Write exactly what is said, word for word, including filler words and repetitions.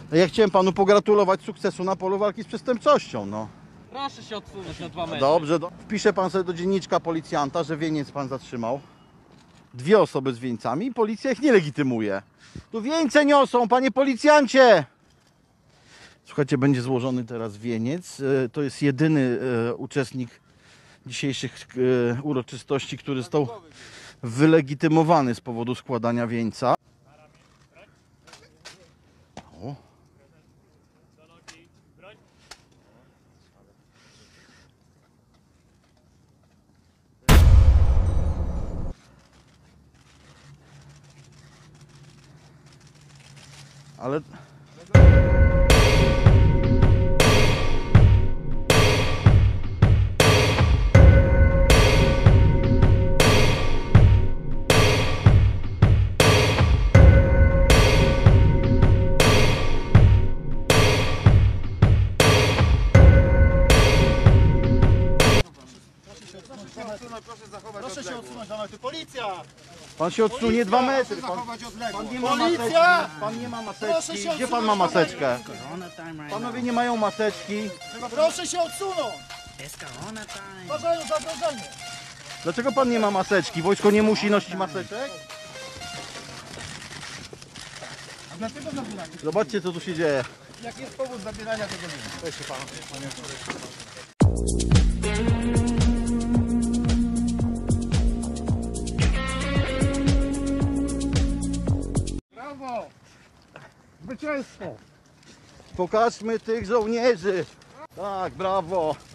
Ja chciałem panu pogratulować sukcesu na polu walki z przestępczością, no. Proszę się odsunąć na dwa metry. Dobrze, do... wpisze pan sobie do dzienniczka policjanta, że wieniec pan zatrzymał. Dwie osoby z wieńcami i policja ich nie legitymuje. Tu wieńce niosą, panie policjancie! Słuchajcie, będzie złożony teraz wieniec. To jest jedyny uczestnik dzisiejszych uroczystości, który został wylegitymowany z powodu składania wieńca. O. Ale... Proszę się odsunąć dwa metry. Policja! Pan się odsunie dwa metry. Pan, pan nie ma maseczki. Pan nie ma maseczki. Gdzie pan ma maseczkę? Panowie nie mają maseczki. Proszę się odsunąć! Uważają za obrażenie! Dlaczego pan nie ma maseczki? Wojsko nie musi nosić maseczek? A dlaczego zabieracie? Zobaczcie, co tu się dzieje. Jaki jest powód zabierania tego wina? Proszę pana. Brawo! Zwycięstwo! Pokażmy tych żołnierzy. Tak, brawo.